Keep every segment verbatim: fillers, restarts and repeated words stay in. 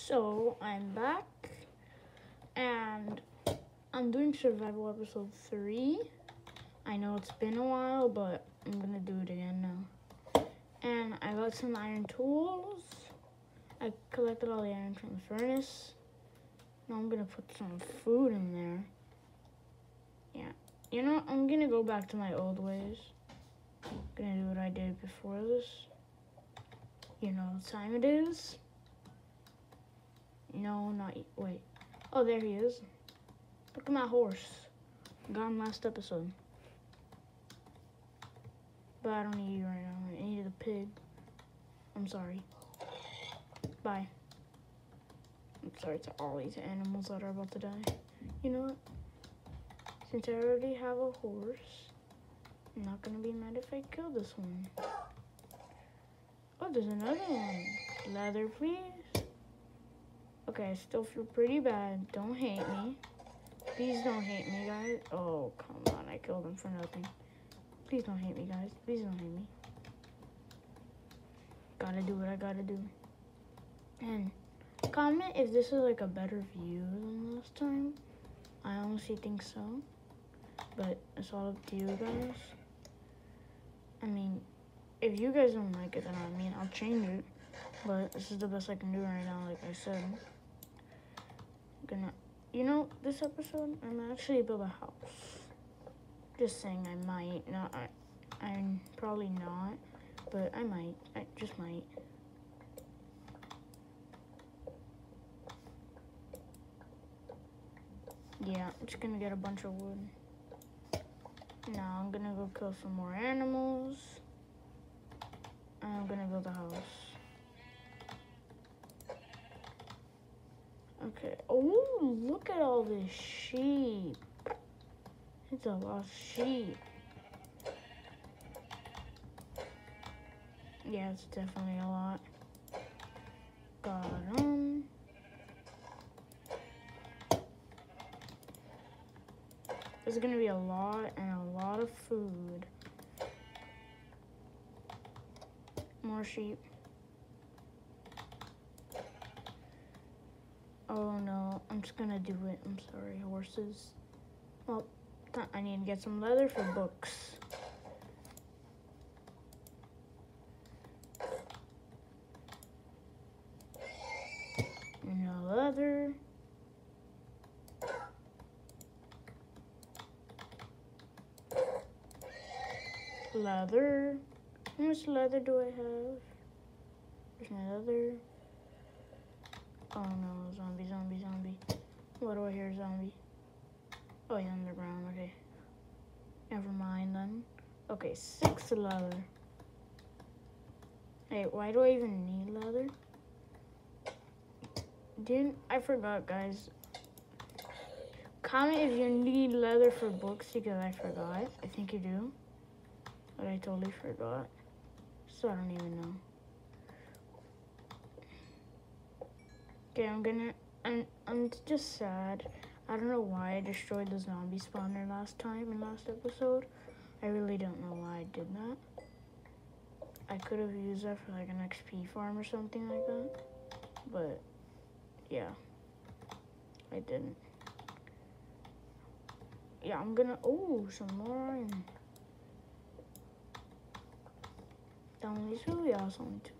So I'm back, and I'm doing survival episode three. I know it's been a while, but I'm gonna do it again now. And I got some iron tools. I collected all the iron from the furnace. Now I'm gonna put some food in there. Yeah, you know, I'm gonna go back to my old ways. I'm gonna do what I did before this. You know what time it is? No, not yet. Wait. Oh, there he is. Look at my horse. Got him last episode. But I don't need you right now. I need a pig. I'm sorry. Bye. I'm sorry to all these animals that are about to die. You know what? Since I already have a horse, I'm not gonna be mad if I kill this one. Oh, there's another one. Leather, please. Okay, I still feel pretty bad. Don't hate me. Please don't hate me, guys. Oh, come on. I killed him for nothing. Please don't hate me, guys. Please don't hate me. Gotta do what I gotta do. And comment if this is like a better view than last time. I honestly think so. But it's all up to you guys. I mean, if you guys don't like it, then I mean, I'll change it. But this is the best I can do right now, like I said. Gonna, you know, this episode, I'm actually build a house. Just saying, I might. Not, I, I'm probably not, but I might. I just might. Yeah, I'm just gonna get a bunch of wood. Now I'm gonna go kill some more animals. And I'm gonna build a house. Okay. Oh, look at all this sheep. It's a lot of sheep. Yeah, it's definitely a lot. Got them. There's gonna be a lot and a lot of food. More sheep. Oh no, I'm just gonna do it. I'm sorry, horses. Well, I need to get some leather for books. No leather. Leather. How much leather do I have? There's my leather. Oh no, zombie, zombie, zombie. What do I hear, zombie? Oh, he's underground, okay. Never mind then. Okay, six leather. Hey, why do I even need leather? Didn't, I forgot, guys. Comment if you need leather for books, because I forgot. I think you do. But I totally forgot. So I don't even know. Okay, I'm gonna, I'm, I'm just sad. I don't know why I destroyed the zombie spawner last time in last episode. I really don't know why I did that. I could have used that for like an X P farm or something like that. But, yeah. I didn't. Yeah, I'm gonna, oh, some more iron. Down these will be awesome too.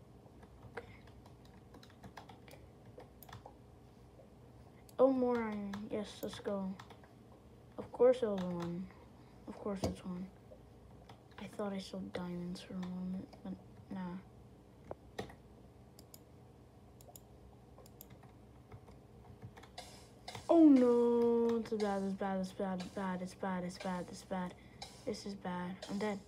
Oh, more iron. Yes, let's go. Of course it was one. Of course it's one. I thought I saw diamonds for a moment, but nah. Oh no, it's bad, it's bad, it's bad, it's bad, it's bad, it's bad, it's bad. This is bad. I'm dead.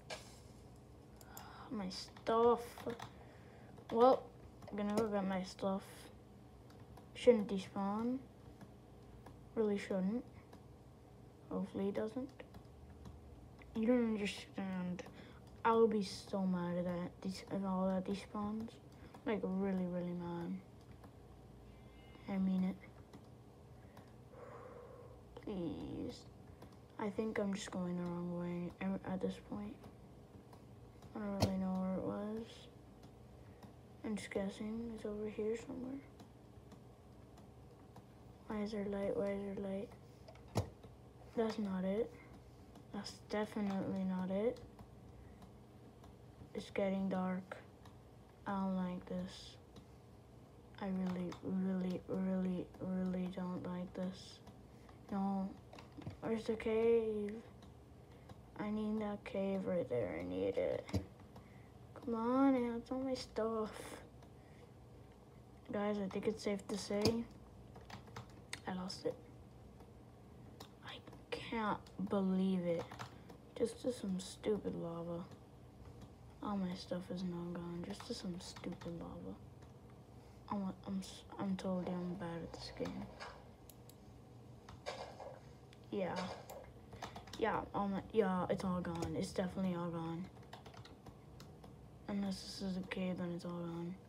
My stuff. Well, I'm gonna go get my stuff. Shouldn't despawn. Really shouldn't. Hopefully it doesn't. You don't understand. I'll be so mad at that if all that despawns. Like really, really mad. I mean it. Please. I think I'm just going the wrong way at this point. I don't really know where it was. And just guessing. It's over here somewhere. Why is there light? Why is there light? That's not it. That's definitely not it. It's getting dark. I don't like this. I really, really, really, really don't like this. No. Where's the cave? I need that cave right there. I need it. Come on, I have all my stuff. Guys, I think it's safe to say I lost it. I can't believe it. Just to some stupid lava. All my stuff is now gone. Just to some stupid lava. I'm, I'm, I'm told you I'm bad at this game. Yeah. Yeah, all my, yeah, it's all gone. It's definitely all gone. Unless this is a cave, then it's all gone.